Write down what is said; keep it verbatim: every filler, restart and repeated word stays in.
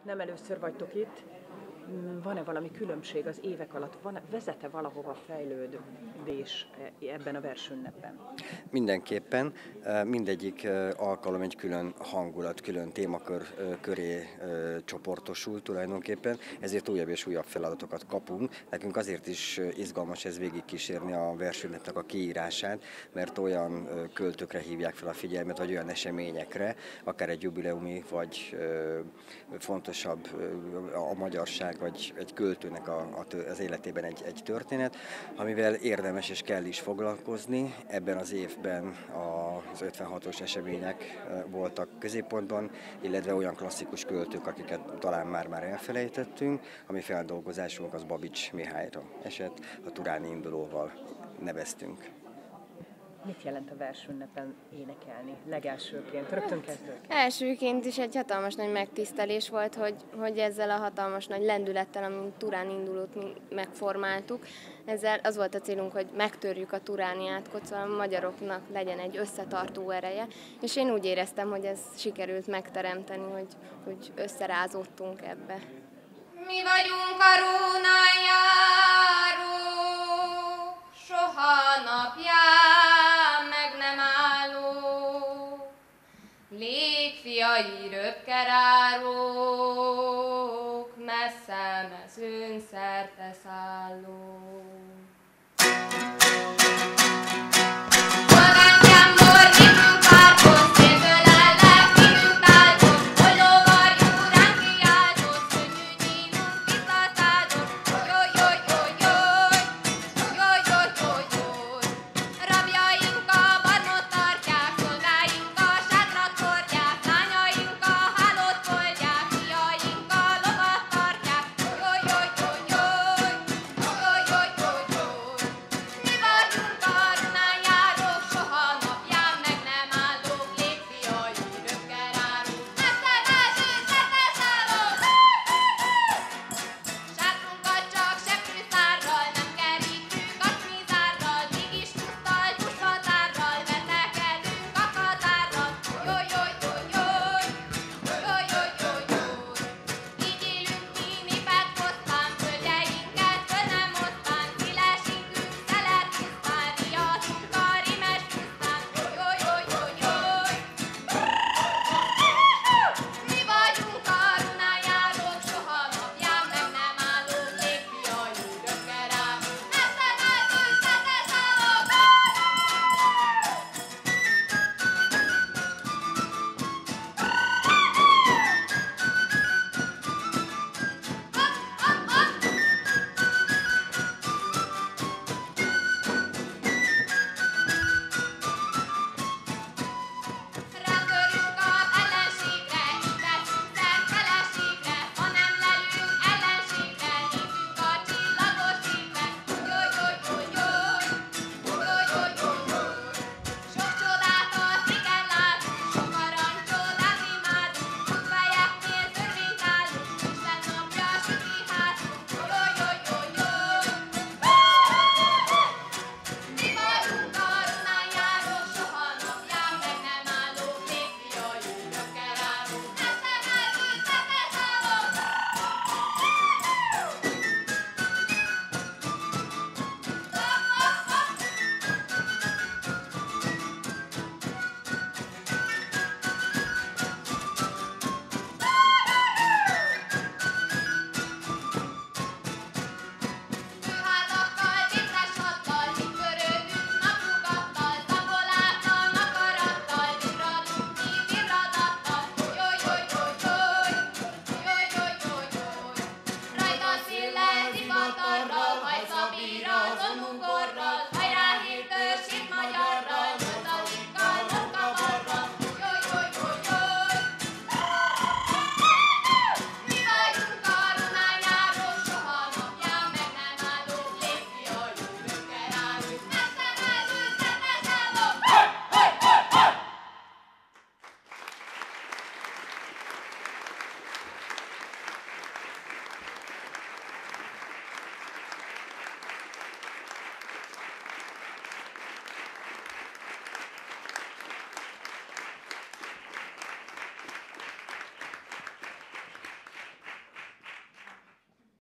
Nem először vagytok itt. Van-e valami különbség az évek alatt? Van, vezet-e valahova fejlődés ebben a versünnepben? Mindenképpen. Mindegyik alkalom egy külön hangulat, külön témakör köré csoportosul tulajdonképpen, ezért újabb és újabb feladatokat kapunk. Nekünk azért is izgalmas ez végigkísérni a versünnepnek a kiírását, mert olyan költőkre hívják fel a figyelmet, vagy olyan eseményekre, akár egy jubileumi, vagy fontosabb a magyarság, vagy egy költőnek a, a, az életében egy, egy történet, amivel érdemes és kell is foglalkozni. Ebben az évben az ötvenhatos események voltak középpontban, illetve olyan klasszikus költők, akiket talán már-már elfelejtettünk. A mi feldolgozásunk az Babits Mihályra esett, a Turáni indulóval neveztünk. Mit jelent a versünnepen énekelni? Legelsőként, rögtön kezdők? Elsőként is egy hatalmas nagy megtisztelés volt, hogy, hogy ezzel a hatalmas nagy lendülettel, amint Turán indulót mi megformáltuk, ezzel az volt a célunk, hogy megtörjük a turáni átkot, szóval a magyaroknak legyen egy összetartó ereje, és én úgy éreztem, hogy ez sikerült megteremteni, hogy, hogy összerázódtunk ebbe. Mi vagyunk a Rónán járók, soha napján meg nem álló. Légy fiai röpkerárók, messze mezőn szerte szálló.